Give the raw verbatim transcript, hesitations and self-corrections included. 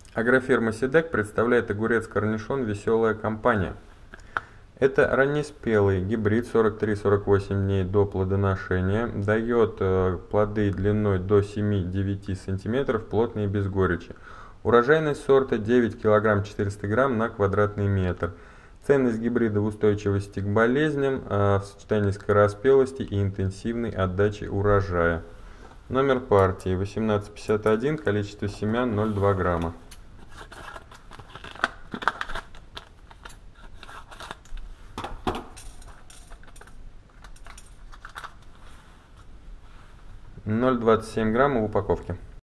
Агрофирма Сидек представляет огурец-корнишон «Веселая компания». Это раннеспелый гибрид, сорок три сорок восемь дней до плодоношения, дает э, плоды длиной до семи-девяти сантиметров, плотные и без горечи. Урожайность сорта девять килограмм четыреста грамм на квадратный метр. Ценность гибрида в устойчивости к болезням, э, в сочетании скороспелости и интенсивной отдачи урожая. Номер партии восемнадцать пятьдесят один, количество семян ноль целых два грамма. ноль целых двадцать семь грамма в упаковке.